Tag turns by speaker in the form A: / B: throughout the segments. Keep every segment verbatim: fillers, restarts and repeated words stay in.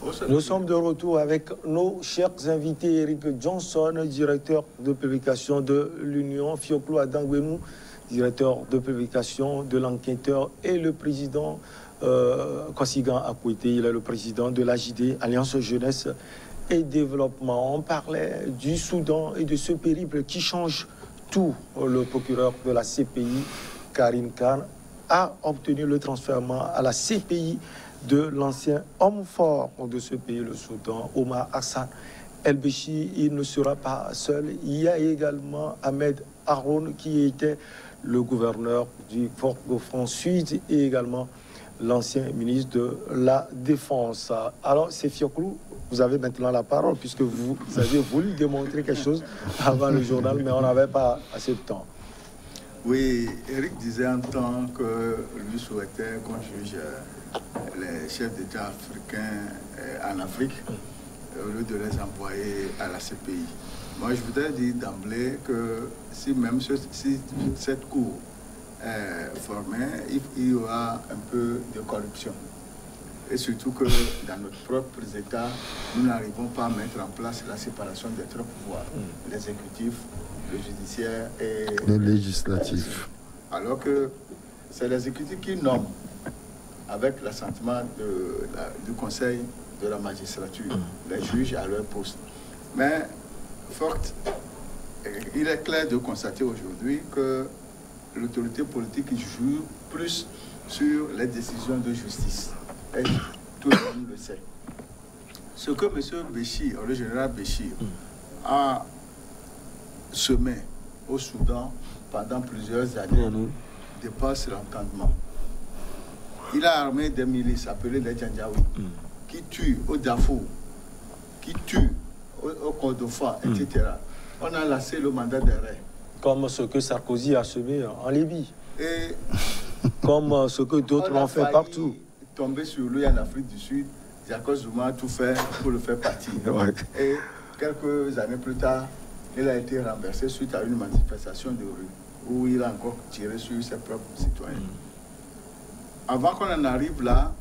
A: Nous sommes de retour avec nos chers invités, Eric Johnson, directeur de publication de l'Union, Fioclo Adangwenou, directeur de publication de l'Enquêteur, et le président euh, Kosigan Akwete, il est le président de l'A J D, Alliance Jeunesse et Développement. On parlait du Soudan et de ce périple qui change tout. Le procureur de la C P I, Karim Khan, a obtenu le transfert à la C P I de l'ancien homme fort de ce pays, le Soudan, Omar Hassan El-Béchir. Il ne sera pas seul. Il y a également Ahmed Haroun, qui était le gouverneur du Fort-de-France Sud, et également l'ancien ministre de la Défense. Alors, c'est Fioclo, vous avez maintenant la parole, puisque vous, vous avez voulu démontrer quelque chose avant le journal, mais on n'avait pas assez de temps.
B: Oui, Eric disait en tant que lui souhaitait qu'on juge les chefs d'État africains en Afrique au lieu de les envoyer à la C P I. Moi, je voudrais dire d'emblée que si même ce, si cette cour est formée, il y aura un peu de corruption. Et surtout que dans notre propre État, nous n'arrivons pas à mettre en place la séparation des trois pouvoirs, mm. l'exécutif, le judiciaire et
C: le législatif.
B: Alors que c'est l'exécutif qui nomme avec l'assentiment du Conseil de la magistrature, mm. les juges à leur poste. Mais forte, il est clair de constater aujourd'hui que l'autorité politique joue plus sur les décisions de justice. Et tout le monde le sait. Ce que M. Béchir, le général Béchir, mm. a semé au Soudan pendant plusieurs années mmh. dépasse l'entendement. Il a armé des milices appelées les Djandjaoui, mmh. qui tuent au Darfour, qui tuent au, au Kordofan, mmh. et cetera. On a laissé le mandat d'arrêt.
A: Comme ce que Sarkozy a semé en Libye.
B: Et
A: comme ce que d'autres ont fait partout.
B: Tomber sur lui en Afrique du Sud, Jacob Zuma a tout fait pour le faire partir.
A: Ouais.
B: Et quelques années plus tard, il a été renversé suite à une manifestation de rue où il a encore tiré sur ses propres citoyens. Mm. Avant qu'on en arrive là,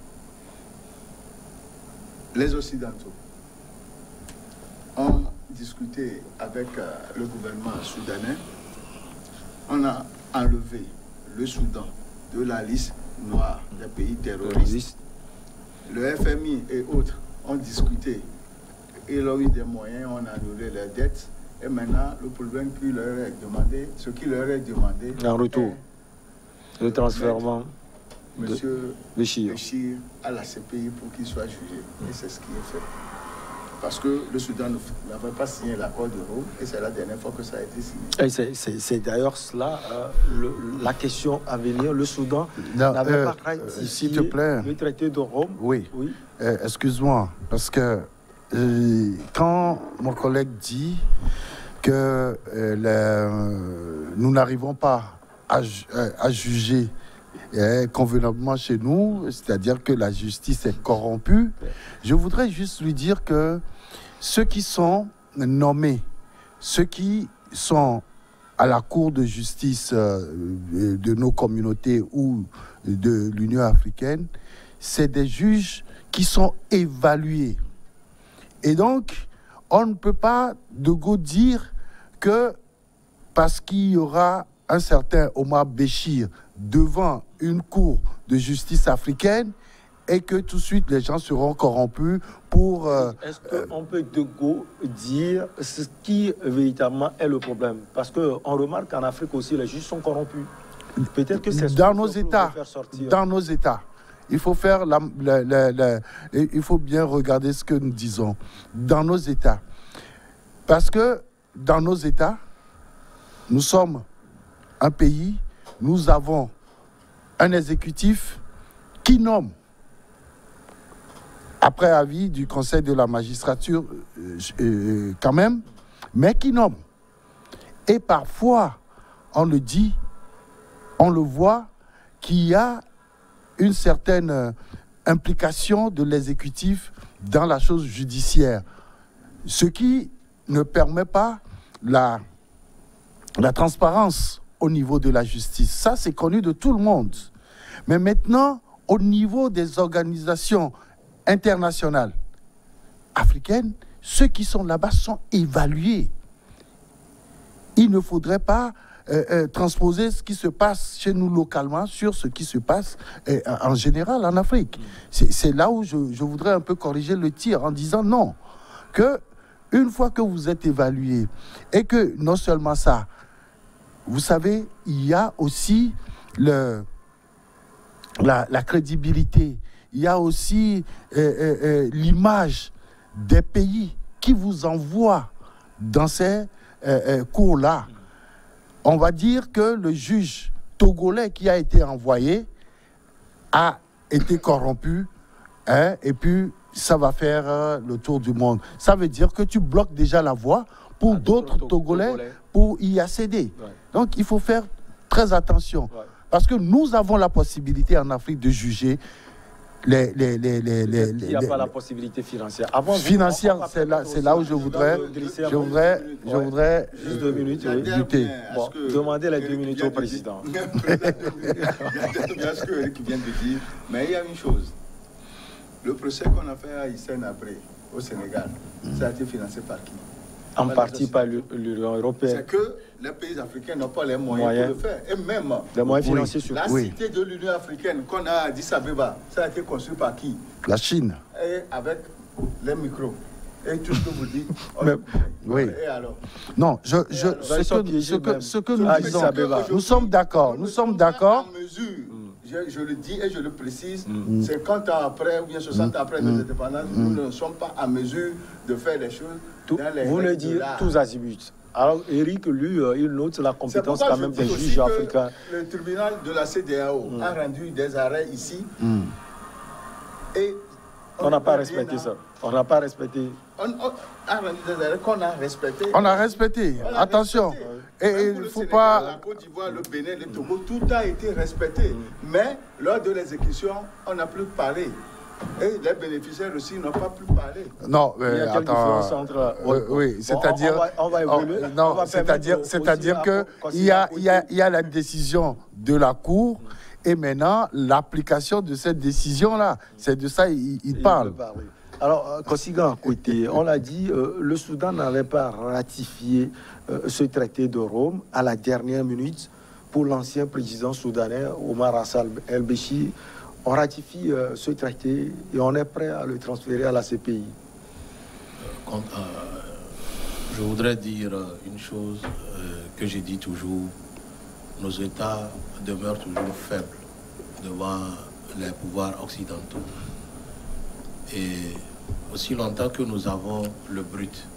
B: les Occidentaux ont discuté avec euh, le gouvernement soudanais. On a enlevé le Soudan de la liste noire des pays terroristes. Le F M I et autres ont discuté. Ils ont eu des moyens, on a annulé leurs dettes. Et maintenant, le problème qui leur est demandé, ce qui leur est demandé...
A: En retour, le transfert
B: de M.
A: Béchir
B: à la C P I pour qu'il soit jugé. Et c'est ce qui est fait. Parce que le Soudan n'avait pas signé l'accord de Rome, et c'est la dernière fois que ça a été signé.
A: C'est d'ailleurs cela, euh, le, la question à venir. Le Soudan n'avait euh, pas ratifié
C: te plaît.
A: le traité de Rome.
C: Oui. oui. Euh, Excuse-moi, parce que euh, quand mon collègue dit que euh, les, euh, nous n'arrivons pas à, à juger euh, convenablement chez nous, c'est-à-dire que la justice est corrompue, je voudrais juste lui dire que ceux qui sont nommés, ceux qui sont à la Cour de justice euh, de nos communautés ou de l'Union africaine, c'est des juges qui sont évalués. Et donc, on ne peut pas de go dire que parce qu'il y aura un certain Omar Béchir devant une cour de justice africaine et que tout de suite les gens seront corrompus pour... Euh,
A: Est-ce qu'on peut de go dire ce qui véritablement est le problème? Parce qu'on remarque qu'en Afrique aussi, les juges sont corrompus. Peut-être que c'est
C: dans nos États. Dans nos États. Il faut faire la, la, la, la, il faut bien regarder ce que nous disons dans nos États. Parce que dans nos États, nous sommes un pays, nous avons un exécutif qui nomme, après avis du Conseil de la magistrature, euh, euh, quand même, mais qui nomme. Et parfois, on le dit, on le voit, qu'il y a une certaine euh, implication de l'exécutif dans la chose judiciaire, ce qui ne permet pas la, la transparence au niveau de la justice. Ça, c'est connu de tout le monde. Mais maintenant, au niveau des organisations internationale africaine, ceux qui sont là-bas sont évalués. Il ne faudrait pas euh, euh, transposer ce qui se passe chez nous localement sur ce qui se passe euh, en général en Afrique. C'est là où je, je voudrais un peu corriger le tir en disant non, que une fois que vous êtes évalué et que non seulement ça, vous savez, il y a aussi le, la, la crédibilité, il y a aussi euh, euh, euh, l'image des pays qui vous envoient dans ces euh, euh, cours-là. On va dire que le juge togolais qui a été envoyé a été corrompu, hein, et puis ça va faire euh, le tour du monde. Ça veut dire que tu bloques déjà la voie pour ah, d'autres Togolais, Togolais pour y accéder. Ouais. Donc il faut faire très attention. Ouais. Parce que nous avons la possibilité en Afrique de juger les... les, les, les, les
A: il n'y a
C: les,
A: pas
C: les,
A: la possibilité financière. Avant,
C: financière, c'est là, c'est là où je voudrais... Je voudrais... Je
A: ouais.
C: voudrais
A: Juste deux minutes, oui.
C: lutter.
A: Bon, demandez les deux minutes au président.
B: Il y a ce que Eric vient de dire, mais il y a une chose. Le procès qu'on a fait à Hissène Habré, au Sénégal, mmh. ça a été financé par qui?
A: En partie par l'Union européenne.
B: C'est que les pays africains n'ont pas les moyens, moyens pour le faire. Et même
A: les moyens financiers,
B: oui. la
C: oui.
B: cité de l'Union africaine qu'on a à Addis Abeba, ça a été construit par qui?
C: La Chine.
B: Et avec les micros. Et tout ce que vous dites.
C: Mais, oui.
B: Et alors?
C: Non, je, je,
B: alors,
C: ce, que, ce, que, ce que nous
A: ah,
C: disons,
A: que
C: nous sommes d'accord, nous, nous sommes d'accord.
B: Je, je le dis et je le précise, mm. cinquante ans après ou bien soixante ans après mm. notre indépendance, mm. nous ne sommes pas en mesure de faire des choses
A: Tout,
B: dans les
A: vous le dites tous azimuts. Alors Eric, lui, euh, il note la compétence quand même des juges africains.
B: Le tribunal de la C D A O mm. a rendu des arrêts ici mm. et
A: on n'a pas respecté ça. On n'a pas respecté.
B: On, on a rendu des arrêts qu'on a respecté.
C: On a respecté. On a Attention. Respecté. Et il ne faut
B: Sénégal,
C: pas...
B: La Côte d'Ivoire, le Bénin, le Togo, tout a été respecté. Mm. Mais lors de l'exécution, on n'a plus parlé. Et les bénéficiaires aussi n'ont pas pu parler.
C: Non, mais
A: il y a quelle
C: attends,
A: différence entre...
C: Euh, oui, c'est-à-dire...
A: On, on va, on va évoluer.
C: Oh, non, c'est-à-dire c'est-à-dire que il y a, il y, a, il y a la décision de la Cour et maintenant l'application de cette décision-là. C'est de ça il, il parle.
A: Alors, Kosiga Kouité, on l'a dit, euh, le Soudan n'avait pas ratifié euh, ce traité de Rome à la dernière minute pour l'ancien président soudanais Omar Hassan el-Béchir. On ratifie euh, ce traité et on est prêt à le transférer à la C P I.
D: Euh, quand, euh, je voudrais dire une chose euh, que j'ai dit toujours. Nos États demeurent toujours faibles devant les pouvoirs occidentaux. Et aussi longtemps que nous avons le brut,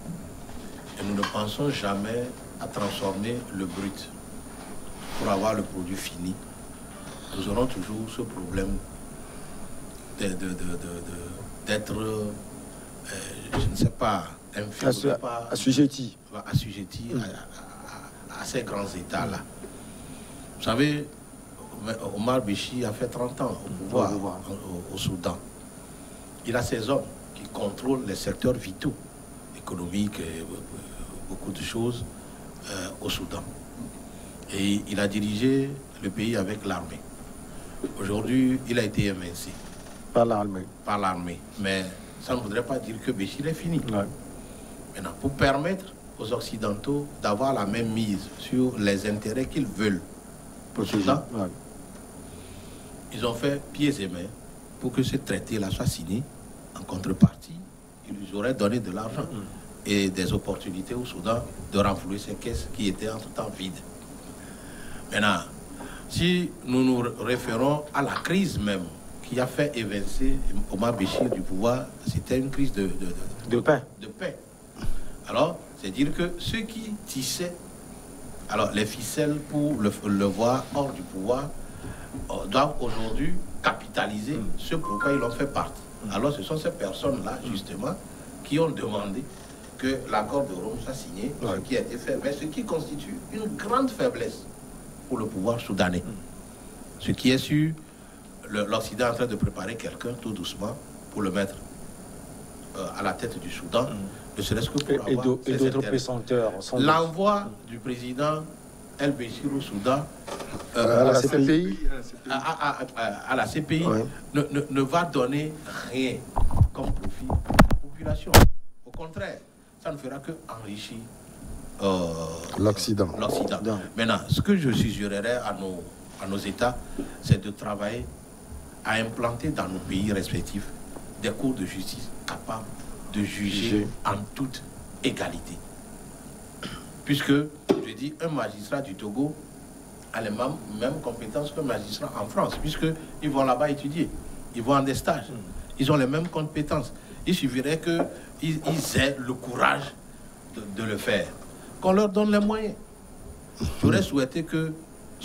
D: et nous ne pensons jamais à transformer le brut pour avoir le produit fini, nous aurons toujours ce problème d'être, de, de, de, de, d'être euh, je ne sais pas,
A: infirme, assujetti,
D: assujetti mmh. à, à, à ces grands États-là. Vous savez, Omar Béchir a fait trente ans au pouvoir au, au, au Soudan. Il a ses hommes qui contrôlent les secteurs vitaux, économiques, et beaucoup de choses euh, au Soudan. Et il a dirigé le pays avec l'armée. Aujourd'hui, il a été évincé.
A: Par l'armée.
D: Par l'armée. Mais ça ne voudrait pas dire que Béchir est fini.
A: Ouais.
D: Maintenant, pour permettre aux Occidentaux d'avoir la même mise sur les intérêts qu'ils veulent au Soudan, ouais. ils ont fait pieds et mains pour que ce traité-là soit signé. En contrepartie, ils lui auraient donné de l'argent mmh. et des opportunités au Soudan de renflouer ces caisses qui étaient en tout temps vides. Maintenant, si nous nous référons à la crise même qui a fait évincer Omar Béchir du pouvoir, c'était une crise de, de, de,
A: de pain.
D: De pain. Alors, c'est dire que ceux qui tissaient alors, les ficelles pour le, le voir hors du pouvoir euh, doivent aujourd'hui capitaliser mmh. ce pourquoi ils l'ont fait partie. Alors ce sont ces personnes-là, justement, qui ont demandé que l'accord de Rome soit signé, ouais. ce qui a été fait, mais ce qui constitue une grande faiblesse pour le pouvoir soudanais. Mm. Ce qui est sûr, l'Occident est en train de préparer quelqu'un tout doucement pour le mettre euh, à la tête du Soudan, mm. ne serait-ce que pour
A: et,
D: avoir
A: et d'autres pesanteurs.
D: L'envoi du président El-Béchir au Soudan,
A: euh, à, la C P I,
D: à, à, à, à la C P I, oui. ne, ne, ne va donner rien comme profit à la population. Au contraire, ça ne fera que enrichir euh,
C: l'Occident.
D: l'Occident. Maintenant, ce que je suggérerais à nos, à nos États, c'est de travailler à implanter dans nos pays respectifs des cours de justice capables de juger en toute égalité. Puisque, je dis, un magistrat du Togo a les mêmes, mêmes compétences qu'un magistrat en France, puisqu'ils vont là-bas étudier, ils vont en des stages, ils ont les mêmes compétences. Il suffirait qu'ils ils aient le courage de, de le faire, qu'on leur donne les moyens. J'aurais souhaité que euh,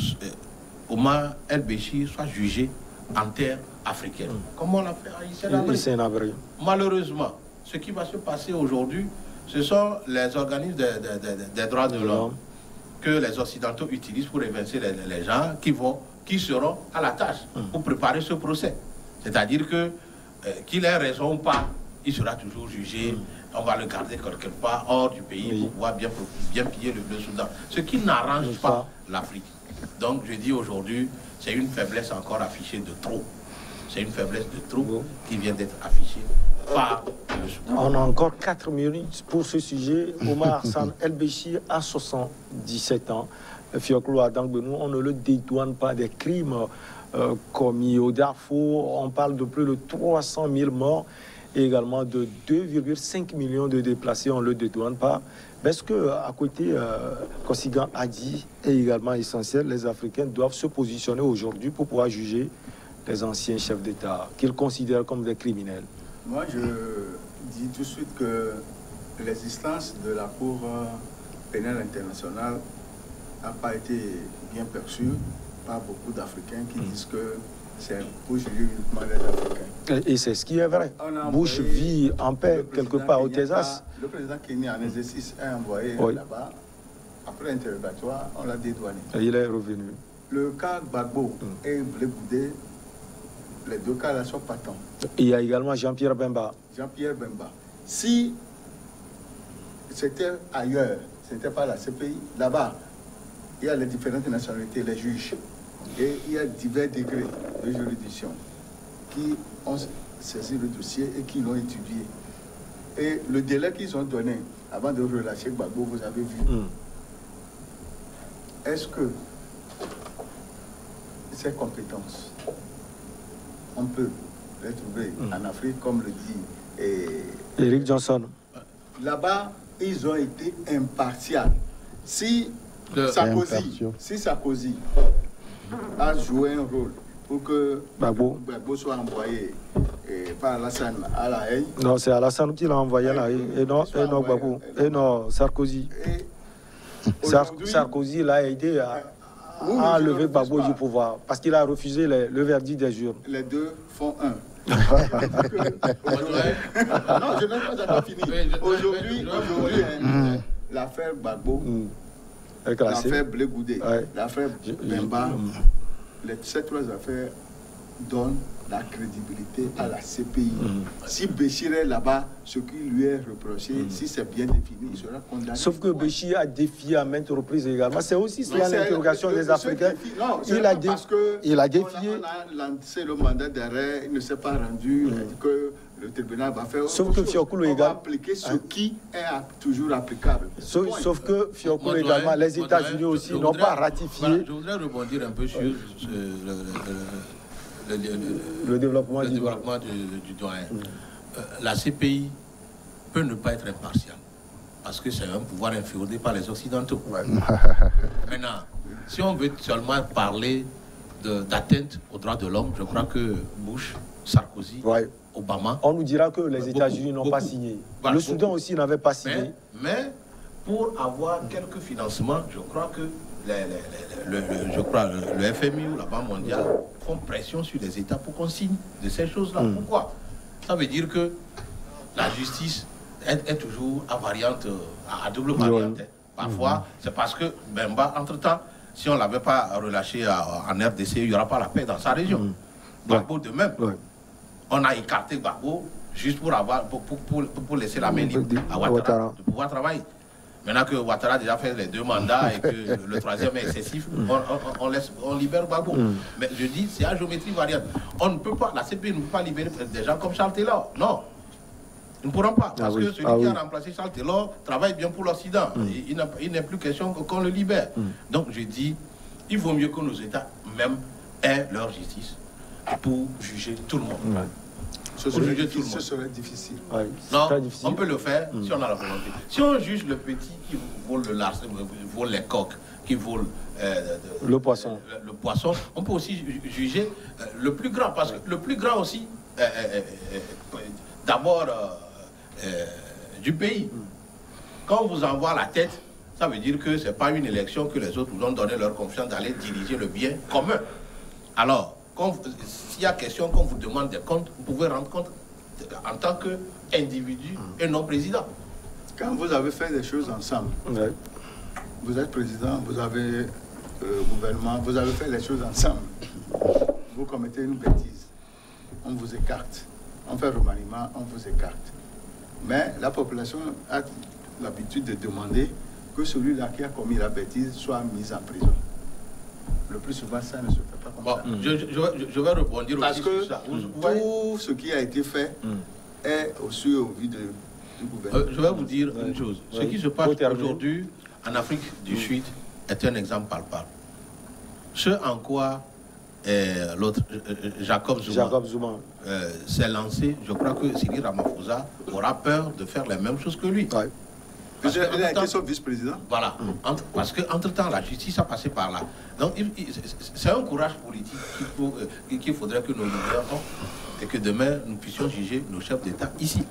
D: Omar El-Béchir soit jugé en terre africaine, comme on l'a fait en Hissène-Habré. Malheureusement, ce qui va se passer aujourd'hui, ce sont les organismes des de, de, de droits de l'homme que les Occidentaux utilisent pour évincer les, les gens qui, vont, qui seront à la tâche pour préparer ce procès. C'est-à-dire que, euh, qu'il ait raison ou pas, il sera toujours jugé. On va le garder quelque part hors du pays oui. pour pouvoir bien, bien piller le, le Soudan. Ce qui n'arrange pas l'Afrique. Donc je dis aujourd'hui, c'est une faiblesse encore affichée de trop. C'est une faiblesse de trop oui. qui vient d'être affichée par le Soudan.
A: On a encore quatre minutes pour ce sujet. Omar Hassan El-Béchir a soixante-dix-sept ans. Fioclo Adangbenou, on ne le dédouane pas des crimes euh, commis au Darfour. On parle de plus de trois cent mille morts et également de deux virgule cinq millions de déplacés. On ne le dédouane pas. Est-ce qu'à côté, euh, Kosigan a dit, est également essentiel, les Africains doivent se positionner aujourd'hui pour pouvoir juger les anciens chefs d'État qu'ils considèrent comme des criminels?
B: Moi, je dis tout de suite que l'existence de la Cour pénale internationale n'a pas été bien perçue par beaucoup d'Africains qui mmh. disent que c'est pour juger uniquement les Africains.
A: Et, et c'est ce qui est vrai. Bush vit en paix quelque part au Texas.
B: Le président Kenya en exercice a envoyé oui. là-bas. Après interrogatoire, on l'a dédouané.
A: Et il est revenu.
B: Le cas Gbagbo mmh. et Blé Goudé, les deux cas là sont patents.
A: Il y a également Jean-Pierre Bemba.
B: Jean-Pierre Bemba. Si c'était ailleurs, ce n'était pas la C P I, là-bas, il y a les différentes nationalités, les juges, et il y a divers degrés de juridiction qui ont saisi le dossier et qui l'ont étudié. Et le délai qu'ils ont donné avant de relâcher Gbagbo, vous avez vu. Mm. Est-ce que ces compétences, on peut les trouver mm. en Afrique, comme le dit et,
A: Eric Johnson?
B: Là-bas, ils ont été impartials. Si le Sarkozy, si Sarkozy a joué un rôle pour que Gbagbo, Gbagbo soit envoyé et par Alassane à La Haye.
A: Non, c'est Alassane qui l'a envoyé à La Haye, et non, et non Gbagbo, et non Sarkozy. Et Sar Sarkozy l'a aidé à, oui, à enlever Gbagbo du pouvoir, parce qu'il a refusé les, le verdict des urnes.
B: Les deux font un. non, je n'ai pas encore fini. Aujourd'hui, aujourd'hui, mm. l'affaire Gbagbo, mm. l'affaire Blé Goudé, ouais. l'affaire Bemba, mm. les, ces trois affaires donnent la crédibilité à la C P I. Mm. Si Béchir est là-bas, ce qui lui est reproché, mm. si c'est bien défini, il sera condamné.
A: Sauf que Béchir a défié à maintes reprises également. C'est aussi cela l'interrogation des Africains. Non, il a, dé parce que il a défié.
B: On a lancé le mandat d'arrêt, il ne s'est pas rendu, mm. il a dit que le tribunal va faire.
A: Sauf que Fioclo également.
B: On va appliquer ce qui est toujours applicable.
A: Sauf, sauf que Fioclo également, les États-Unis aussi n'ont pas ratifié.
D: Voilà, je voudrais rebondir un peu sur oui. ce, le, le, le, le,
A: le, le développement,
D: le
A: du,
D: développement du, du doyen. Mm. Euh, la C P I peut ne pas être impartiale parce que c'est un pouvoir inféodé par les Occidentaux. Ouais. Maintenant, si on veut seulement parler d'atteinte aux droits de l'homme, je crois que Bush, Sarkozy, ouais. Obama...
A: On nous dira que les États-Unis n'ont pas signé. Voilà, le Soudan beaucoup. aussi n'avait pas signé.
D: Mais, mais pour avoir quelques financements, je crois que les, les, les, le, je crois, le, le F M I ou la Banque mondiale font pression sur les États pour qu'on signe de ces choses-là. Mm. Pourquoi? Ça veut dire que la justice est, est toujours à variante, à, à double variante. Mm. Parfois, mm. c'est parce que Bemba, entre-temps, si on ne l'avait pas relâché à, en R D C, il n'y aura pas la paix dans sa région. Mm. Gbagbo ouais. de même. Ouais. On a écarté Gbagbo juste pour, avoir, pour, pour, pour, pour laisser la main libre à Ouattara de pouvoir travailler. Maintenant que Ouattara a déjà fait les deux mandats et que le troisième est excessif, on, on, on, laisse, on libère Gbagbo. Mm. Mais je dis, c'est à géométrie variable. On ne peut pas, la C P I ne peut pas libérer des gens comme Charles Taylor. Non. Ils ne pourront pas. Parce ah oui. que celui ah qui oui. a remplacé Charles Taylor travaille bien pour l'Occident. Mm. Il, il n'est plus question qu'on le libère. Mm. Donc je dis, il vaut mieux que nos États même aient leur justice pour juger tout le monde. Ouais.
B: Ce serait, difficile, ce serait difficile.
D: Ouais, non, difficile. On peut le faire mmh. si on a la volonté. Si on juge le petit qui vole le large, vole les coques, qui vole euh,
A: le poisson,
D: le, le poisson, on peut aussi juger euh, le plus grand, parce que le plus grand aussi, euh, euh, euh, d'abord euh, euh, du pays. Mmh. Quand on vous envoie la tête, ça veut dire que ce n'est pas une élection que les autres vous ont donné leur confiance d'aller diriger le bien commun. Alors, s'il y a question qu'on vous demande des comptes, vous pouvez rendre compte en tant qu'individu et non président.
B: Quand vous avez fait des choses ensemble, ouais. vous êtes président, vous avez euh, gouvernement, vous avez fait les choses ensemble, vous commettez une bêtise, on vous écarte. On fait remaniement, on vous écarte. Mais la population a l'habitude de demander que celui-là qui a commis la bêtise soit mis en prison. Le plus souvent, ça ne se fait pas comme
D: bon,
B: ça.
D: Je, je, je vais répondre
B: Parce
D: aussi
B: que
D: sur ça. Vous,
B: tout
D: vous voyez?
B: ce qui a été fait mm. est au su au vu de, du gouvernement.
D: Euh, je vais vous dire ouais. une chose. Ouais. Ce qui se passe aujourd'hui en Afrique du mm. Sud est un exemple palpable. Ce en quoi euh, l'autre, euh, Jacob Zuma,
A: Jacob Zuma.
D: Euh, s'est lancé, je crois que Cyril Ramaphosa aura peur de faire les mêmes choses que lui. Ouais.
B: Parce que, il a été son vice-président.
D: Voilà. Mm. Entre, parce qu'entre-temps, la justice a passé par là. Donc, c'est un courage politique qu'il faut, euh, qu'il faudrait que nos leaders ont et que demain, nous puissions juger nos chefs d'État ici.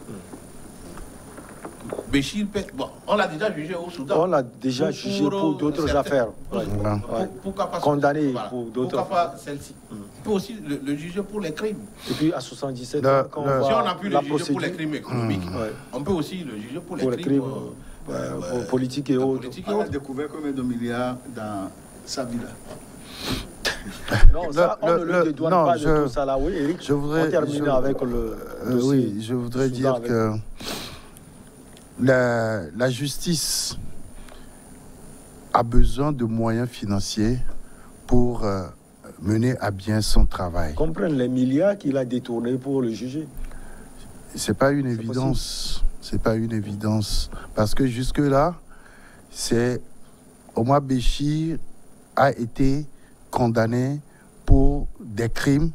D: Mm. Béchir, bon, on l'a déjà jugé au Soudan.
A: On l'a déjà pour, jugé pour, pour d'autres affaires. Ouais.
D: Ouais. Pourquoi pas
A: condamné voilà. pour d'autres
D: affaires. Pourquoi pas celle-ci mm. On peut aussi le, le juger pour les crimes.
A: Et puis à soixante-dix-sept
C: le,
A: ans, quand
C: le,
A: on
D: si on a pu le juger
A: procédure,
D: pour les crimes économiques, mm. ouais. on peut aussi le juger pour les
A: pour
D: crimes...
A: crimes euh, Euh, euh, politique et autres.
B: On a découvert combien de milliards dans Sabila.
A: Non, ça, on le, ne le dédouane non, pas je, de tout ça là. Oui, Eric,
C: je voudrais,
A: on termine
C: je,
A: avec le
C: euh, oui, je voudrais dire avec... que la, la justice a besoin de moyens financiers pour euh, mener à bien son travail.
A: Comprendre les milliards qu'il a détournés pour le juger.
C: C'est pas une évidence. C'est pas une évidence. Parce que jusque-là, c'est Omar Béchir a été condamné pour des crimes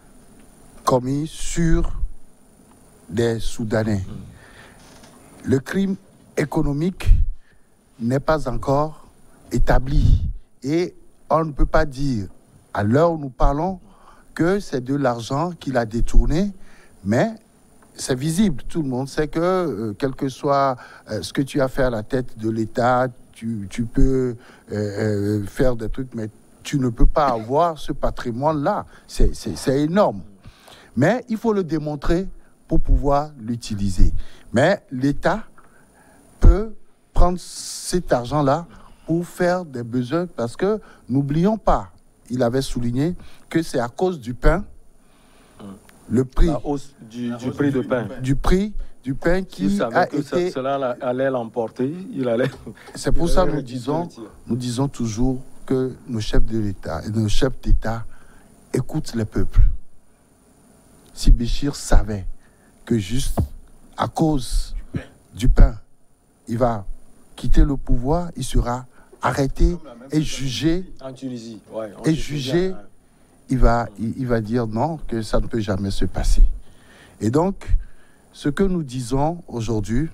C: commis sur des Soudanais. Mmh. Le crime économique n'est pas encore établi. Et on ne peut pas dire, à l'heure où nous parlons, que c'est de l'argent qu'il a détourné, mais c'est visible. Tout le monde sait que, euh, quel que soit euh, ce que tu as fait à la tête de l'État, tu, tu peux euh, euh, faire des trucs, mais tu ne peux pas avoir ce patrimoine-là. C'est, c'est, c'est énorme. Mais il faut le démontrer pour pouvoir l'utiliser. Mais l'État peut prendre cet argent-là pour faire des besoins, parce que, n'oublions pas, il avait souligné que c'est à cause du pain, le prix,
A: la hausse du, du prix de pain,
C: du prix du pain qui a
A: que
C: été.
A: Cela allait l'emporter. Il allait.
C: C'est pour ça que nous disons, nous disons toujours que nos chefs de l'État et nos chefs d'État écoutent les peuples. Si Béchir savait que juste à cause du pain, il va quitter le pouvoir, il sera arrêté et jugé.
A: En Tunisie, ouais,
C: et jugé. Il va, il, il va dire non, que ça ne peut jamais se passer. Et donc, ce que nous disons aujourd'hui,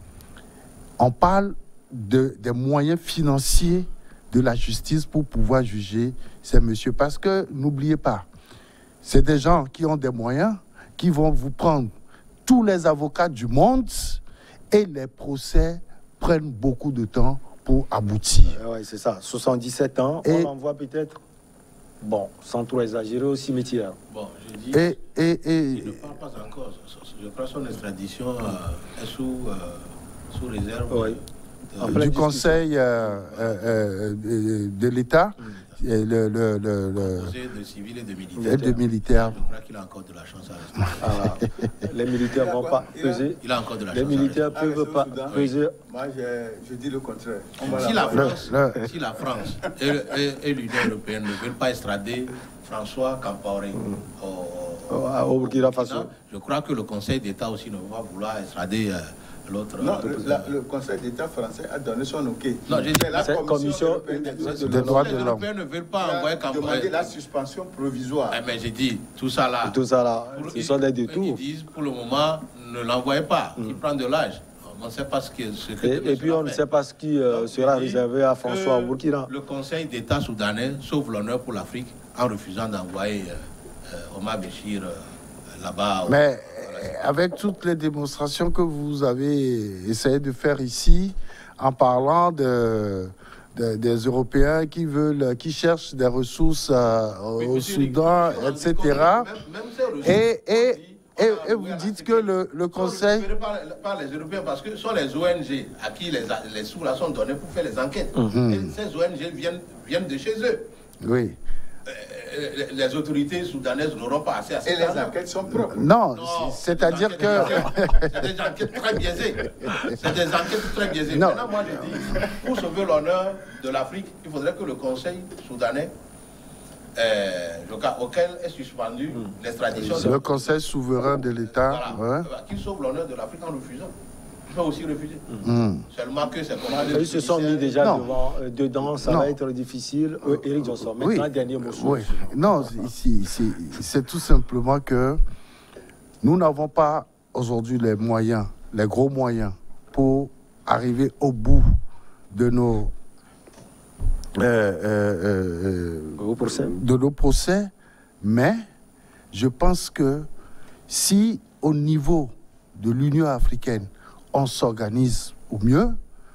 C: on parle de, des moyens financiers de la justice pour pouvoir juger ces messieurs. Parce que, n'oubliez pas, c'est des gens qui ont des moyens, qui vont vous prendre tous les avocats du monde, et les procès prennent beaucoup de temps pour aboutir.
A: Euh, oui, c'est ça. soixante-dix-sept ans, et on l'envoie peut-être... Bon, sans trop exagérer, au cimetière.
D: Bon, je dis,
C: et, et, et,
D: il ne parle pas encore. Je crois que son extradition euh, est sous, euh, sous réserve
A: oui.
D: de,
C: du Conseil euh, euh, euh, de, de l'État. le, le, le, le,
D: composé de civils et de militaires.
C: et de militaires.
D: Je crois qu'il a encore de la chance à rester.
A: Alors, les militaires ne vont pas peser.
D: Il a encore de la
A: Les
D: chance
A: militaires
D: à
A: ne
D: rester.
A: peuvent pas peser.
B: Moi, je, je dis le contraire. On va
D: Si la
B: l'envoyer.
D: France,
C: Le-
D: si la France et, et- et l'Union européenne ne veulent pas extrader François Compaoré au,
A: Au- au Burkina Faso.
D: je crois que le Conseil d'État aussi ne va pas vouloir extrader euh, l'autre.
B: Non, le, la- le Conseil d'État français a donné son OK.
D: Non, j'ai dit-
B: C'est la
A: C'est
B: Commission
A: commission
B: européenne des droits de
C: des
B: l'homme
C: droits
D: les
C: de l'homme.
D: Européens ne veulent pas envoyer
B: qui a demandé
D: Compaoré.
B: la suspension provisoire.
D: Eh, mais j'ai dit, tout ça là.
A: Tout ça là,
D: pour-
A: ce sont des
D: Ils
A: détours.
D: disent pour le moment, ne l'envoyez pas. Il prend de l'âge. On ne sait pas ce, que, ce que
A: Et,
D: demain
A: et puis
D: sera
A: on ne
D: fait.
A: sait pas ce qui euh,
D: Donc,
A: sera
D: j'ai dit
A: réservé à
D: que
A: François au Burkina.
D: Le Conseil d'État soudanais sauve l'honneur pour l'Afrique en refusant d'envoyer euh, euh, Omar Béchir euh, là-bas.
C: Mais euh, avec toutes les démonstrations que vous avez essayé de faire ici, en parlant de, de- des Européens qui veulent, qui cherchent des ressources euh,
D: Oui,
C: au
D: monsieur,
C: Soudan,
D: les-
C: et cetera.
D: Même- même ces ressources,
C: Et, et,
D: on dit,
C: et,
D: on a
C: et vous
D: ouvert
C: dites
D: la
C: que le, le
D: sont
C: Conseil...
D: récupérés Par, par les Européens parce que ce sont les O N G à qui les, les sous là sont donnés pour faire les enquêtes. Et ces O N G viennent, viennent de chez eux.
C: Oui.
D: Euh, les, les autorités soudanaises n'auront pas assez à
B: Et
D: cet
B: les
D: argent.
B: enquêtes sont propres.
C: Non,
D: Non,
C: c'est- c'est-à-dire
D: des
C: que...
D: enquêtes biaisées. C'est des enquêtes très biaisées. C'est des enquêtes très biaisées.
C: Non.
D: Maintenant, moi, je dis, pour sauver l'honneur de l'Afrique, il faudrait que le Conseil soudanais, euh, le cas auquel est suspendu l'extradition de
C: Le Conseil souverain de l'État...
D: voilà,
C: ouais.
D: qu'il sauve l'honneur de l'Afrique en refusant. Il peut aussi refuser.
C: Hmm.
D: Seulement que c'est comme
A: Ils se sont mis déjà
C: Non.
A: devant, euh, dedans, ça
C: Non.
A: va être difficile. Euh, Éric Johnson,
C: Oui.
A: maintenant, dernier mot sur
C: Oui.
A: le sujet.
C: Non, c'est- c'est- c'est c'est tout simplement que nous n'avons pas aujourd'hui les moyens, les gros moyens, pour arriver au bout de nos, euh, euh, euh,
A: Au procès.
C: de nos procès, mais je pense que si au niveau de l'Union africaine, on s'organise au mieux,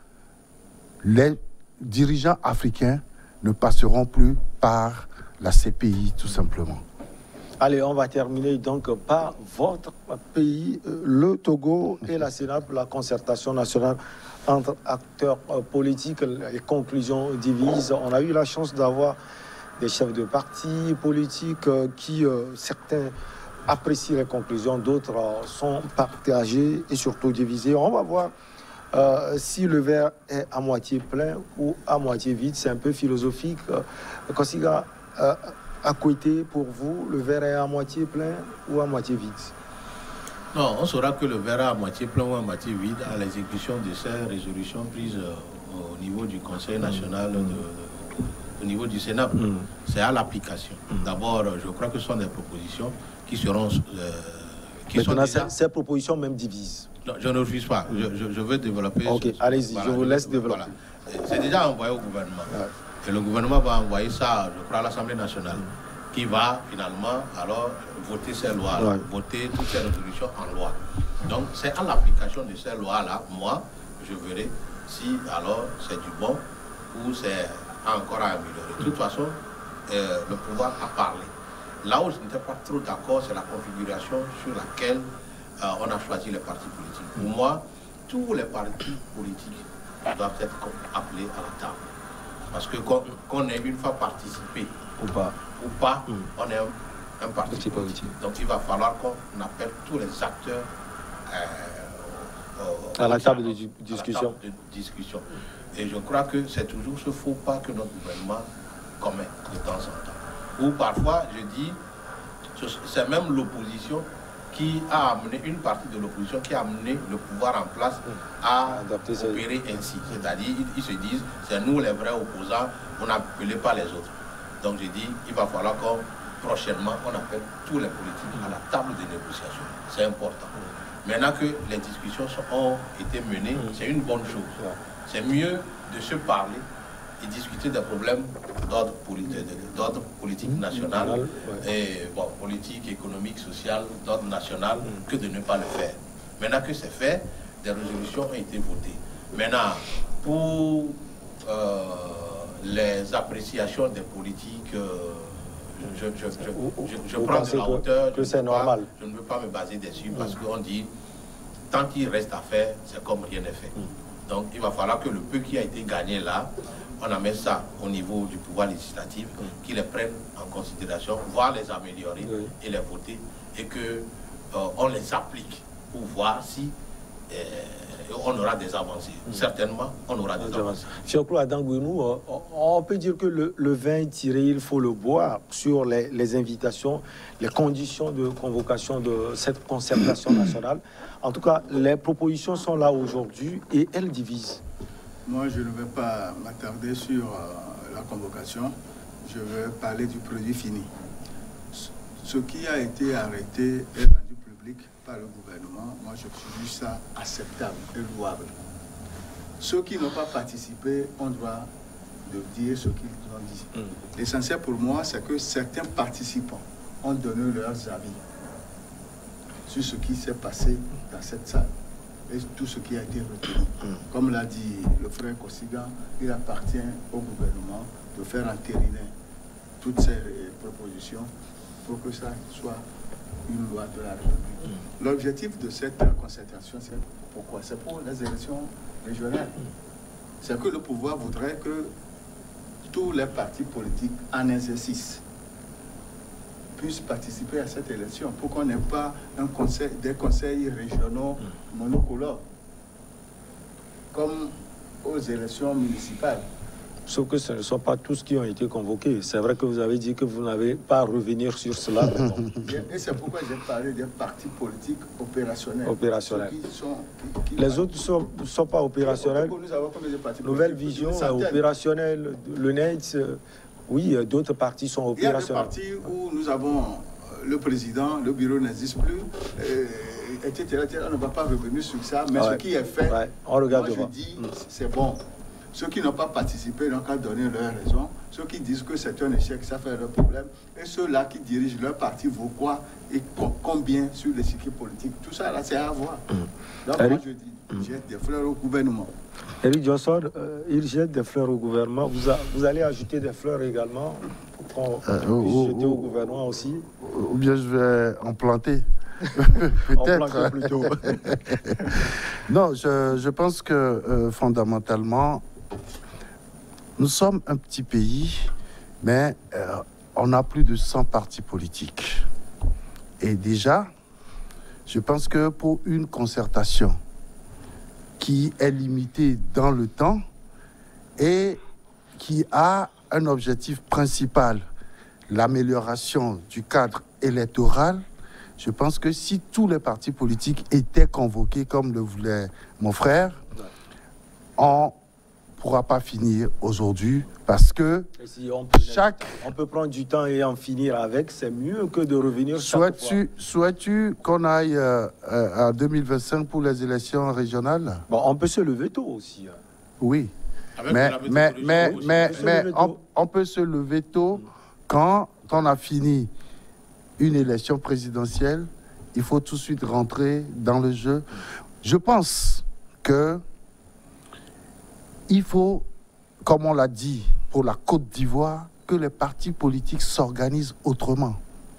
C: les dirigeants africains ne passeront plus par la C P I, tout simplement.
A: Allez, on va terminer donc par votre pays, euh, le Togo et la Sénat pour la concertation nationale entre acteurs euh, politiques. Les conclusions divisent. On a eu la chance d'avoir des chefs de partis politiques euh, qui, euh, certains apprécient les conclusions, d'autres euh, sont partagés et surtout divisés. On va voir euh, si le verre est à moitié plein ou à moitié vide. C'est un peu philosophique. Euh, Kosiga, euh, à côté, pour vous, le verre est à moitié plein ou à moitié vide?
D: Non, on saura que le verre est à moitié plein ou à moitié vide à l'exécution de ces résolutions prises euh, au niveau du Conseil national, de, de- au niveau du Sénat.
A: Mm.
D: C'est à l'application. D'abord, je crois que ce sont des propositions qui seront... euh, qui sont
A: Maintenant,
D: déjà-
A: ces, ces propositions même divisent.
D: Non, je ne refuse pas. Je, je- je veux développer...
A: Ok,
D: ce- ce-
A: allez-y, je vous laisse développer.
D: Voilà. C'est déjà envoyé au gouvernement.
A: Ouais.
D: Et le gouvernement va envoyer ça, je crois, à l'Assemblée nationale, qui va finalement alors voter ces lois,
A: Ouais.
D: voter toutes ces résolutions en loi. Donc c'est à l'application de ces lois-là, moi, je verrai si alors c'est du bon ou c'est encore à améliorer. De toute façon, euh, le pouvoir a parlé. Là où je n'étais pas trop d'accord, c'est la configuration sur laquelle euh, on a choisi les partis politiques. Pour moi, tous les partis politiques doivent être appelés à la table. Parce que qu'on qu'on ait une fois participé
A: Ou pas?
D: ou pas,
A: Mm.
D: on est un, un parti
A: Parti
D: politique.
A: politique.
D: Donc il va falloir qu'on appelle tous les acteurs euh, au-
A: À la
D: au-
A: table de
D: à
A: di-
D: la
A: discussion.
D: table de discussion. Et je crois que c'est toujours ce faux pas que notre gouvernement commet de temps en temps. Ou parfois, je dis, ce- c'est même l'opposition qui a amené, une partie de l'opposition qui a amené le pouvoir en place à
A: Adapter ça.
D: opérer ainsi. C'est-à-dire, ils, ils se disent, c'est nous les vrais opposants, on n'appelait pas les autres. Donc j'ai dit, il va falloir qu'on, prochainement, on appelle tous les politiques à la table de négociation. C'est important. Maintenant que les discussions sont- ont été menées, c'est une bonne chose.
A: Ouais.
D: C'est mieux de se parler et discuter des problèmes d'ordre politique, d'ordre politique national,
A: National, ouais.
D: et bon, politique, économique, social, d'ordre national, que de ne pas le faire. Maintenant que c'est fait, des résolutions ont été votées. Maintenant, pour euh, les appréciations des politiques, euh, je, je, je,
A: Vous-
D: je, je
A: vous
D: prends de
A: pensez
D: la
A: que-
D: hauteur.
A: que
D: je ne
A: c'est
D: veux pas-
A: normal?
D: Je ne veux pas me baser dessus parce qu'on dit, tant qu'il reste à faire, c'est comme rien n'est fait. Donc il va falloir que le peu qui a été gagné là, on amène ça au niveau du pouvoir législatif, oui. qu'ils les prennent en considération, voire les améliorer oui. et les voter, et qu'on euh, les applique pour voir si euh, on aura des avancées. Mmh. Certainement, on aura des avancées.
A: Fioclo Adangwenou, on peut dire que le, le vin tiré, il faut le boire sur les, les invitations, les conditions de convocation de cette concertation nationale. En tout cas, les propositions sont là aujourd'hui et elles divisent.
B: Moi, je ne vais pas m'attarder sur euh, la convocation. Je vais parler du produit fini. Ce qui a été arrêté est rendu public par le gouvernement. Moi, je trouve ça acceptable et louable. Ceux qui n'ont pas participé ont droit de dire ce qu'ils ont dit. Mm. L'essentiel pour moi, c'est que certains participants ont donné leurs avis sur ce qui s'est passé dans cette salle et tout ce qui a été retenu. Mm. Comme l'a dit le frère Kossiga, il appartient au gouvernement de faire entériner toutes ces propositions pour que ça soit une loi de la République. Mm. L'objectif de cette concertation, c'est pourquoi? C'est pour les élections régionales. Mm. C'est que le pouvoir voudrait que tous les partis politiques en exercice puissent participer à cette élection pour qu'on n'ait pas un conseil, des conseils régionaux mm. monocolores comme aux élections municipales.
A: Sauf que ce ne sont pas tous qui ont été convoqués. C'est vrai que vous avez dit que vous n'avez pas à revenir sur cela.
B: Et c'est pourquoi j'ai parlé des partis politiques opérationnels.
A: Opérationnels.
B: Qui sont, qui, qui
A: Les autres ne sont, sont pas opérationnels.
B: Nous avons combien de partis
A: Nouvelle Vision, opérationnel. Le N E T, oui, d'autres partis sont opérationnels.
B: Il y a des partis où nous avons le président, le bureau n'existe plus, euh, et cetera, et cetera. On ne va pas revenir sur ça, mais ouais. ce qui est fait,
A: ouais. on regarde
B: moi je dis, mmh. c'est bon. Ceux qui n'ont pas participé n'ont qu'à donner leur raison. Ceux qui disent que c'est un échec, ça fait leur problème. Et ceux-là qui dirigent leur parti vaut quoi et combien sur l'échiquier politique. Tout ça, là, c'est à voir. Mmh. Donc, Eric, moi, je dis, mmh. jette des fleurs au gouvernement.
A: Eric Johnson, euh, il jette des fleurs au gouvernement. Vous, a, vous allez ajouter des fleurs également pour qu'on euh, puisse oh, jeter oh, au gouvernement aussi.
C: Ou bien je vais en planter.
A: Peut-être. Plutôt.
C: Non, je, je pense que euh, fondamentalement, nous sommes un petit pays, mais euh, on a plus de cent partis politiques. Et déjà, je pense que pour une concertation qui est limitée dans le temps et qui a un objectif principal, l'amélioration du cadre électoral, je pense que si tous les partis politiques étaient convoqués comme le voulait mon frère, on ne pourra pas finir aujourd'hui parce que
A: si on peut,
C: chaque...
A: On peut prendre du temps et en finir avec, c'est mieux que de revenir chaque fois.
C: Souhaites-tu qu'on aille euh, à deux mille vingt-cinq pour les élections régionales?
A: Bon, on peut se lever tôt aussi. Hein.
C: Oui, avec mais, mais, mais, mais, mais on, on peut se lever tôt mmh. quand on a fini une élection présidentielle, il faut tout de suite rentrer dans le jeu. Je pense que il faut, comme on l'a dit pour la Côte d'Ivoire, que les partis politiques s'organisent autrement.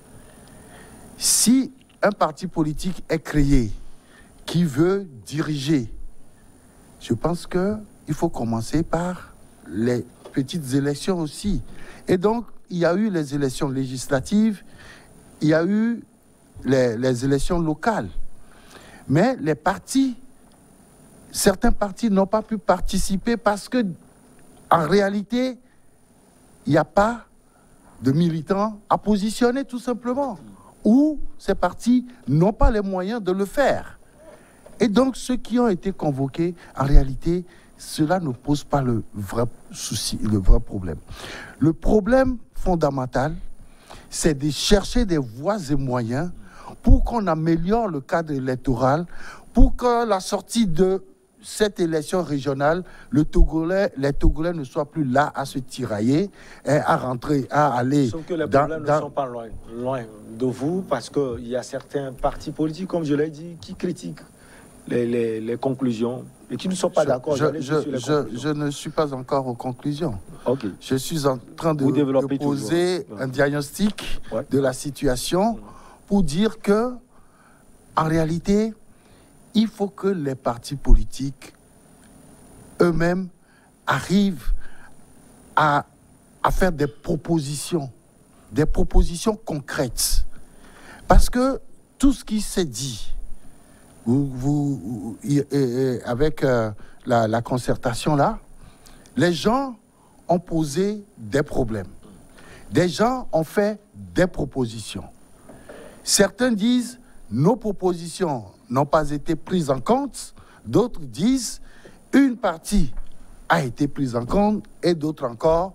C: Si un parti politique est créé qui veut diriger, je pense qu'il faut commencer par les petites élections aussi. Et donc, il y a eu les élections législatives, il y a eu les, les élections locales. Mais les partis, certains partis n'ont pas pu participer parce que, en réalité, il n'y a pas de militants à positionner tout simplement. Ou ces partis n'ont pas les moyens de le faire. Et donc, ceux qui ont été convoqués, en réalité, cela ne pose pas le vrai souci, le vrai problème. Le problème fondamental, c'est de chercher des voies et moyens pour qu'on améliore le cadre électoral, pour que la sortie de cette élection régionale, le Togolais, les Togolais ne soient plus là à se tirailler et à rentrer, à aller...
A: Sauf que les
C: dans,
A: problèmes
C: dans...
A: ne sont pas loin, loin de vous, parce qu'il y a certains partis politiques, comme je l'ai dit, qui critiquent les, les, les conclusions et qui ne sont pas d'accord.
C: Je, je, je, je ne suis pas encore aux conclusions.
A: Okay.
C: Je suis en train de, de poser toujours. un diagnostic ouais. de la situation pour dire que, en réalité, il faut que les partis politiques eux-mêmes arrivent à, à faire des propositions, des propositions concrètes. Parce que tout ce qui s'est dit, vous, vous, avec euh, la, la concertation là, les gens ont posé des problèmes. Des gens ont fait des propositions. Certains disent nos propositions n'ont pas été prises en compte. D'autres disent une partie a été prise en compte et d'autres encore,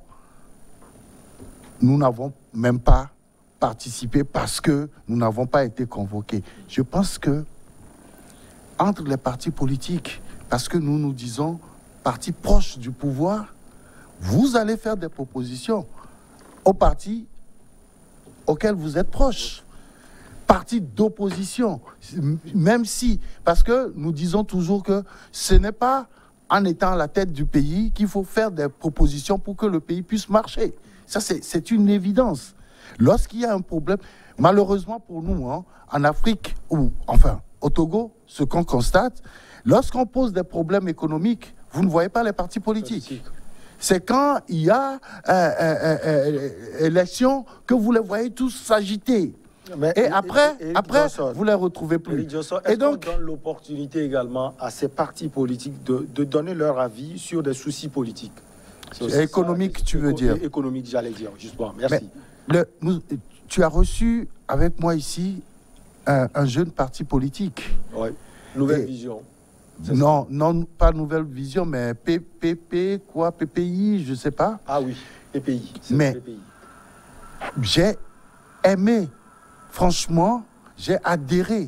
C: nous n'avons même pas participé parce que nous n'avons pas été convoqués. Je pense que entre les partis politiques, parce que nous nous disons partis proches du pouvoir, vous allez faire des propositions aux partis auxquels vous êtes proches. Partis d'opposition, même si, parce que nous disons toujours que ce n'est pas en étant à la tête du pays qu'il faut faire des propositions pour que le pays puisse marcher. Ça, c'est une évidence. Lorsqu'il y a un problème, malheureusement pour nous, hein, en Afrique, ou enfin au Togo, ce qu'on constate, lorsqu'on pose des problèmes économiques, vous ne voyez pas les partis politiques. C'est quand il y a euh, euh, euh, élection que vous les voyez tous s'agiter. Mais et après, Eric après Johnson, vous ne les retrouvez plus.
A: Johnson, et donc, on donne l'opportunité également à ces partis politiques de, de donner leur avis sur des soucis politiques.
C: Économiques, tu veux dire.
A: Économique, j'allais dire, justement. Merci.
C: Mais le, nous, tu as reçu avec moi ici un, un jeune parti politique.
A: Oui, Nouvelle et, Vision.
C: Non, non, pas Nouvelle Vision, mais P P P, quoi, P P I, je ne sais pas.
A: Ah oui, P P I.
C: Mais j'ai aimé, franchement, j'ai adhéré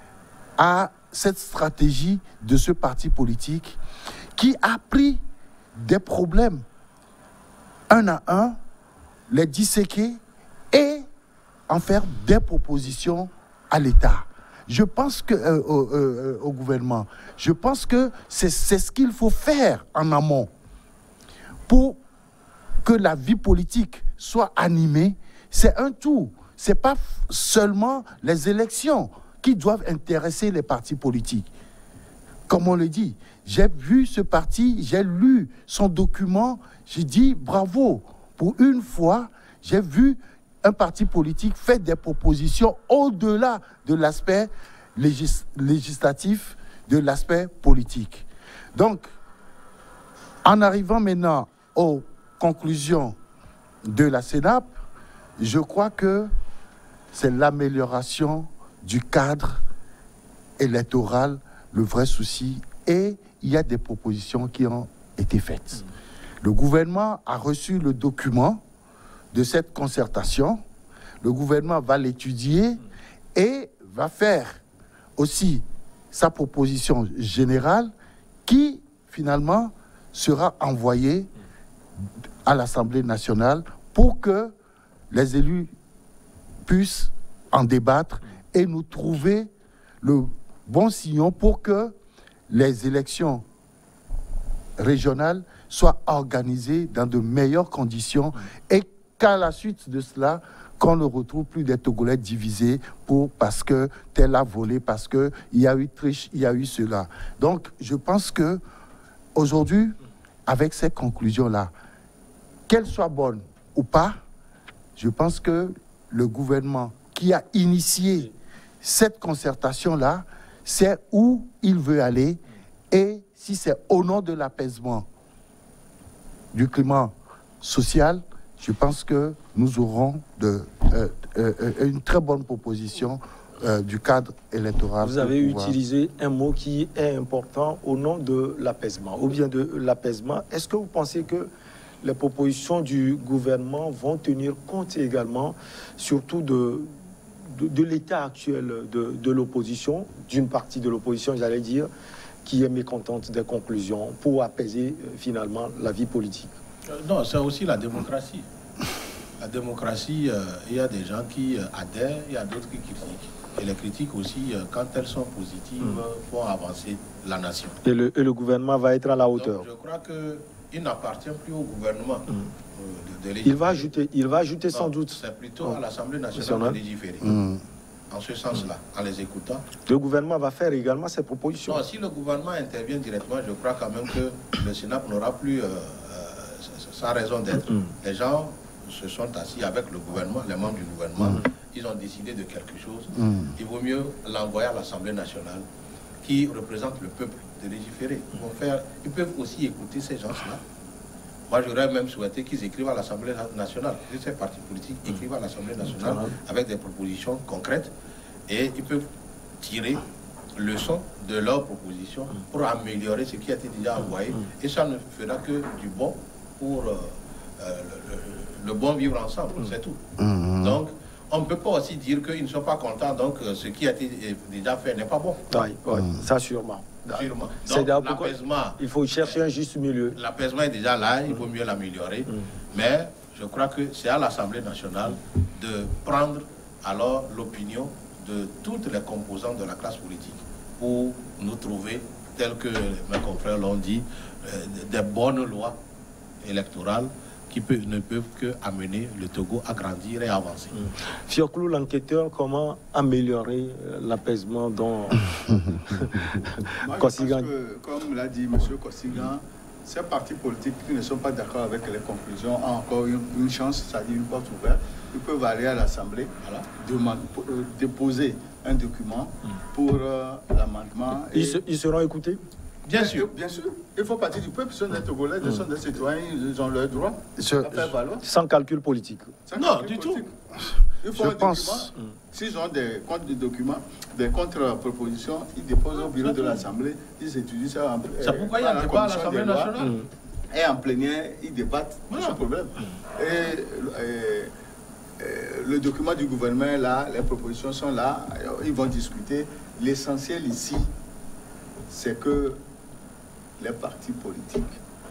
C: à cette stratégie de ce parti politique qui a pris des problèmes un à un, les disséquer et en faire des propositions à l'État. Je pense que euh, au, euh, au gouvernement, je pense que c'est ce qu'il faut faire en amont pour que la vie politique soit animée. C'est un tout. Ce n'est pas seulement les élections qui doivent intéresser les partis politiques. Comme on le dit, j'ai vu ce parti, j'ai lu son document, j'ai dit bravo. Pour une fois, j'ai vu un parti politique faire des propositions au-delà de l'aspect légis législatif, de l'aspect politique. Donc, en arrivant maintenant aux conclusions de la CENAP, je crois que c'est l'amélioration du cadre électoral, le vrai souci, et il y a des propositions qui ont été faites. Le gouvernement a reçu le document de cette concertation. Le gouvernement va l'étudier et va faire aussi sa proposition générale qui, finalement, sera envoyée à l'Assemblée nationale pour que les élus puissent en débattre et nous trouver le bon sillon pour que les élections régionales soient organisées dans de meilleures conditions et qu'à la suite de cela, qu'on ne retrouve plus des Togolais divisés pour, parce que tel a volé, parce qu'il y a eu triche, il y a eu cela. Donc, je pense que aujourd'hui, avec ces conclusions-là, qu'elles soient bonnes ou pas, je pense que le gouvernement qui a initié cette concertation-là sait où il veut aller et si c'est au nom de l'apaisement du climat social, je pense que nous aurons de, euh, euh, une très bonne proposition euh, du cadre électoral.
A: Vous avez utilisé un mot qui est important au nom de l'apaisement, ou bien de l'apaisement. Est-ce que vous pensez que les propositions du gouvernement vont tenir compte également, surtout de, de, de l'état actuel de, de l'opposition, d'une partie de l'opposition, j'allais dire, qui est mécontente des conclusions, pour apaiser euh, finalement la vie politique?
D: Non, c'est aussi la démocratie. La démocratie, euh, il y a des gens qui euh, adhèrent, il y a d'autres qui critiquent. Et les critiques aussi, euh, quand elles sont positives, mmh. font avancer la nation.
A: Et le, et le gouvernement va être à la hauteur.
D: Donc, je crois qu'il n'appartient plus au gouvernement mmh. euh, de, de légiférer.
A: Il va ajouter, il va ajouter non, sans doute.
D: C'est plutôt oh. à l'Assemblée nationale de légiférer. Mmh. en ce sens-là, en les écoutant.
A: Le gouvernement va faire également ses propositions.
D: Non, si le gouvernement intervient directement, je crois quand même que le Sénat n'aura plus euh, euh, sa raison d'être. Mm. Les gens se sont assis avec le gouvernement, les membres du gouvernement, mm. ils ont décidé de quelque chose. Mm. Il vaut mieux l'envoyer à l'Assemblée nationale, qui représente le peuple, de légiférer. Ils, vont faire, ils peuvent aussi écouter ces gens-là. Moi, j'aurais même souhaité qu'ils écrivent à l'Assemblée nationale. Ces partis politiques écrivent à l'Assemblée nationale avec des propositions concrètes et ils peuvent tirer leçon de leurs propositions pour améliorer ce qui a été déjà envoyé. Et ça ne fera que du bon pour euh, euh, le, le bon vivre ensemble, c'est tout. Donc, on ne peut pas aussi dire qu'ils ne sont pas contents, donc euh, ce qui a été déjà fait n'est pas bon.
A: Oui, oui, ça sûrement.
D: Sûrement.
A: Donc, l'apaisement, il faut chercher un juste milieu.
D: L'apaisement est déjà là, il vaut mieux l'améliorer. Mm. Mais je crois que c'est à l'Assemblée nationale de prendre alors l'opinion de toutes les composantes de la classe politique pour nous trouver, tels que mes confrères l'ont dit, euh, des bonnes lois électorales qui peut, ne peuvent que amener le Togo à grandir et à avancer.
A: Mmh. Fioclou, l'enquêteur, comment améliorer l'apaisement dans Kossigan?
B: Comme l'a dit M. Kossigan, ces partis politiques qui ne sont pas d'accord avec les conclusions ont encore une, une chance, c'est-à-dire une porte ouverte. Ils peuvent aller à l'Assemblée, voilà, euh, déposer un document mmh. pour euh, l'amendement.
A: Ils, se, ils seront écoutés?
D: Bien sûr.
B: Bien sûr. Il faut partir du peuple, ce sont des Togolais, ce sont des citoyens, ils ont leur droit
C: je,
B: à faire valoir.
A: Sans calcul politique.
B: Sans
D: non,
B: calcul
D: du
B: politique.
D: tout.
B: Il faut
C: je
B: un
C: pense.
B: document. S'ils ont des contre des documents, des contre-propositions, ils déposent au bureau de l'Assemblée, ils étudient ça.
D: C'est pourquoi il y a un débat à l'Assemblée nationale.
B: Mmh. Et en plénière, ils débattent voilà. de ce problème. Et, et, et le document du gouvernement est là, les propositions sont là, ils vont discuter. L'essentiel ici, c'est que les partis politiques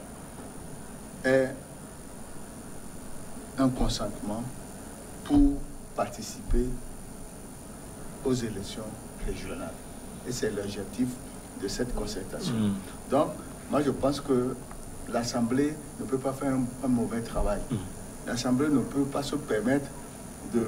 B: aient un consentement pour participer aux élections régionales. Et c'est l'objectif de cette concertation. Mmh. Donc, moi je pense que l'Assemblée ne peut pas faire un, un mauvais travail. Mmh. L'Assemblée ne peut pas se permettre de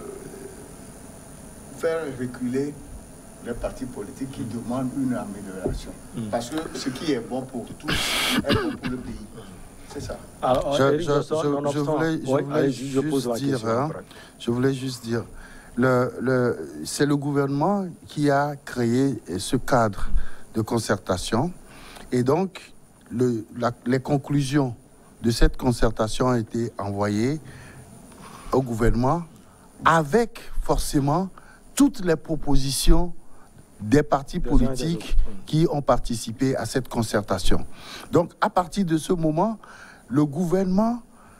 B: faire reculer les partis politiques qui demandent une amélioration. Mmh. Parce que ce qui est bon pour tous est bon pour le pays. C'est ça.
C: Alors, je, je, je, je voulais, je voulais ouais, juste je dire, hein, je voulais juste dire, le, le, c'est le gouvernement qui a créé ce cadre de concertation. Et donc, le, la, les conclusions de cette concertation ont été envoyées au gouvernement avec forcément toutes les propositions des partis politiques qui ont participé à cette concertation. Donc, à partir de ce moment, le gouvernement,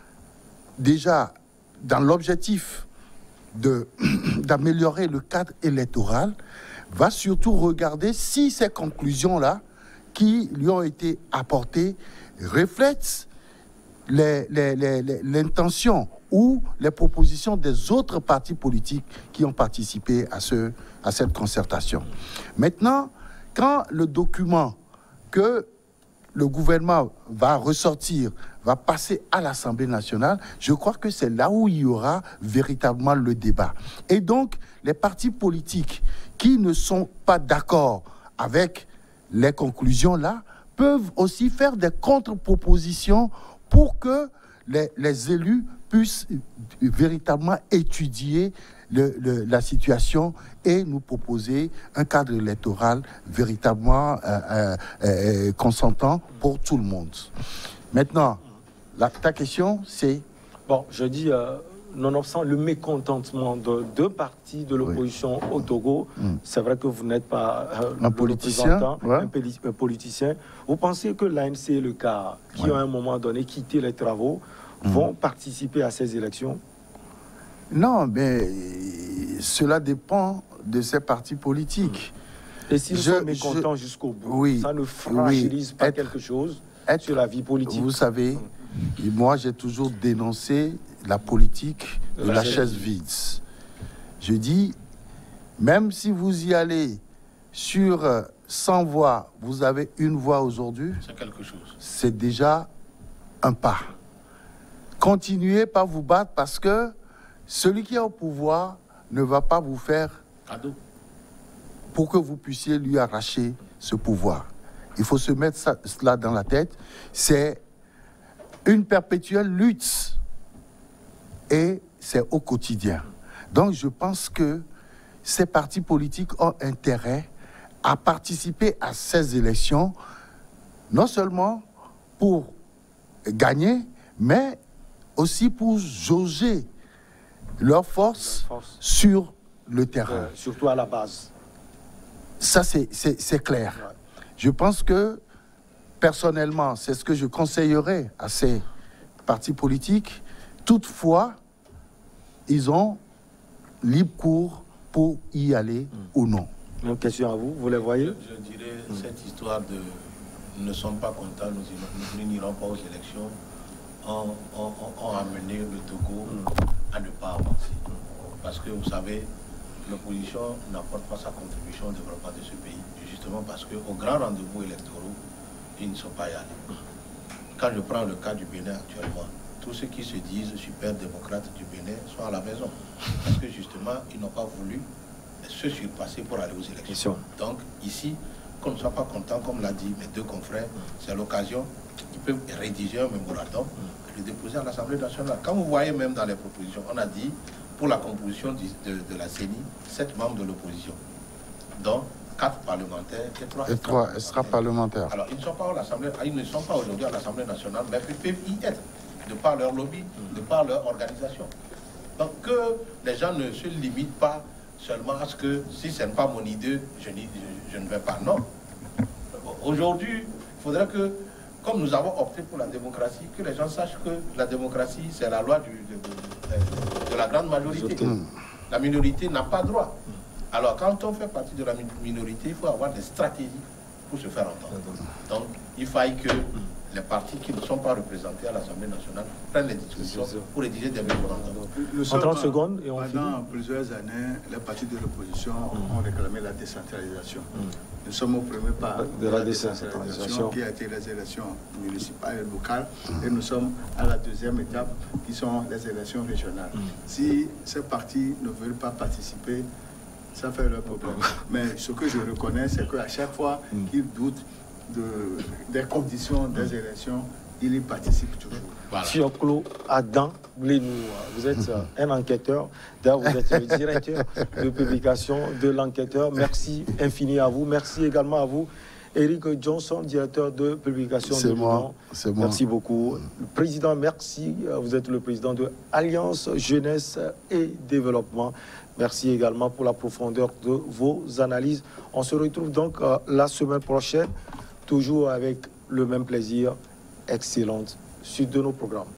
C: déjà, dans l'objectif de, d'améliorer le cadre électoral, va surtout regarder si ces conclusions-là, qui lui ont été apportées, reflètent les, les, les, les, l'intention ou les propositions des autres partis politiques qui ont participé à, ce, à cette concertation. Maintenant, quand le document que le gouvernement va ressortir, va passer à l'Assemblée nationale, je crois que c'est là où il y aura véritablement le débat. Et donc, les partis politiques qui ne sont pas d'accord avec les conclusions-là peuvent aussi faire des contre-propositions pour que les, les élus puissent véritablement étudier le, le, la situation et nous proposer un cadre électoral véritablement euh, euh, euh, consentant pour tout le monde. Maintenant, la, ta question, c'est...
A: Bon, je dis, euh, nonobstant le mécontentement de deux partis de l'opposition oui. au Togo, mm. c'est vrai que vous n'êtes pas euh,
C: un politicien,
A: ouais. un, poli- un politicien. Vous pensez que l'A N C et le C A, qui ouais. à un moment donné quitté les travaux, mm. vont participer à ces élections?
C: Non, mais cela dépend de ces partis politiques.
A: Et s'ils je, sont mécontents je, jusqu'au bout, oui, ça ne fragilise oui, pas être, quelque chose être, sur la vie politique.
C: Vous savez, mmh. moi j'ai toujours dénoncé la politique de la, la chaise vide. Je dis, même si vous y allez sur cent voix, vous avez une voix aujourd'hui,
D: c'est quelque chose.
C: C'est déjà un pas. Continuez pas vous battre parce que celui qui est au pouvoir ne va pas vous faire
D: Cadeau.
C: Pour que vous puissiez lui arracher ce pouvoir. Il faut se mettre ça, cela dans la tête. C'est une perpétuelle lutte et c'est au quotidien. Donc je pense que ces partis politiques ont intérêt à participer à ces élections, non seulement pour gagner, mais aussi pour jauger leur force,
A: Leur force.
C: sur le terrain.
A: Euh, surtout à la base.
C: Ça, c'est, c'est, c'est clair.
A: Ouais.
C: Je pense que, personnellement, c'est ce que je conseillerais à ces partis politiques. Toutefois, ils ont libre cours pour y aller mm. ou non.
A: Même question à vous, vous les voyez?
D: Je, je dirais, mm. cette histoire de « nous ne sommes pas contents, nous, nous n'irons pas aux élections », ont, ont, ont amené le Togo mm. à ne pas avancer. Parce que, vous savez, l'opposition n'apporte pas sa contribution au développement de ce pays, justement parce qu'aux grands rendez-vous électoraux, ils ne sont pas y allés. Quand je prends le cas du Bénin actuellement, tous ceux qui se disent super démocrates du Bénin sont à la maison. Parce que justement, ils n'ont pas voulu se surpasser pour aller aux élections. Donc ici, qu'on ne soit pas content, comme l'a dit mes deux confrères, c'est l'occasion, ils peuvent rédiger un mémorandum et le déposer à l'Assemblée nationale. Quand vous voyez même dans les propositions, on a dit pour la composition de, de, de la C E N I, sept membres de l'opposition, dont quatre parlementaires et trois,
C: et trois extra-parlementaires.
D: Alors, ils ne sont pas à l'Assemblée, ils ne sont pas aujourd'hui à l'Assemblée nationale, mais ils peuvent y être, de par leur lobby, de par leur organisation. Donc, que les gens ne se limitent pas seulement à ce que, si ce n'est pas mon idée, je, je, je ne vais pas. Non. Aujourd'hui, il faudrait que, comme nous avons opté pour la démocratie, que les gens sachent que la démocratie, c'est la loi du, de, de, de la grande majorité. Mmh. La minorité n'a pas droit. Alors, quand on fait partie de la minorité, il faut avoir des stratégies pour se faire entendre. Donc, il faille que les partis qui ne sont pas représentés à l'Assemblée nationale prennent les discussions pour rédiger des mémorandums.
A: En trente secondes, et on
B: Pendant
A: finit.
B: plusieurs années, les partis de l'opposition mmh. ont réclamé la décentralisation. Mmh. Nous sommes au premier pas
A: de, de la, la décentralisation, décentralisation
B: qui a été les élections municipales et locales, mmh. et nous sommes à la deuxième étape qui sont les élections régionales. Mmh. Si ces partis ne veulent pas participer, ça fait leur problème. Mais ce que je reconnais, c'est qu'à chaque fois mmh. qu'ils doutent de, des conditions des mmh. élections, ils y participent toujours.
A: Voilà. Fioclo Adam Blénou, vous êtes un enquêteur, d'ailleurs vous êtes le directeur de publication de l'enquêteur. Merci infini à vous. Merci également à vous, Eric Johnson, directeur de publication de l'Union. Merci beaucoup. Le président, merci. Vous êtes le président de Alliance Jeunesse et Développement. Merci également pour la profondeur de vos analyses. On se retrouve donc euh, la semaine prochaine, toujours avec le même plaisir. Excellente suite de nos programmes.